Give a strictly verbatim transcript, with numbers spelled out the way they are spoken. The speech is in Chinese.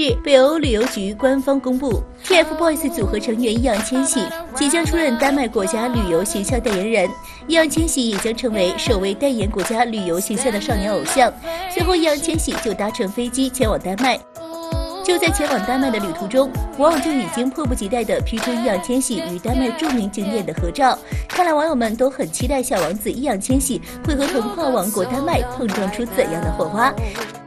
日，北欧旅游局官方公布 ，T F BOYS 组合成员易烊千玺即将出任丹麦国家旅游形象代言人。易烊千玺也将成为首位代言国家旅游形象的少年偶像。随后，易烊千玺就搭乘飞机前往丹麦。就在前往丹麦的旅途中，网友就已经迫不及待地 P 出易烊千玺与丹麦著名景点的合照。看来网友们都很期待小王子易烊千玺会和童话王国丹麦碰撞出怎样的火花。